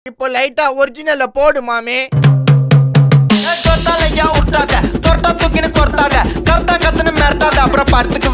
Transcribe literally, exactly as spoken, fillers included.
இப்போ லைட்டா ஒரிஜினல்ல போடு மாமே. தொட்டாலையா விட்டாத, தொட்டா தூக்கின்னு கொட்டாத, கரெக்டா கத்துன்னு மிரட்டாத, அப்புறம் படுத்து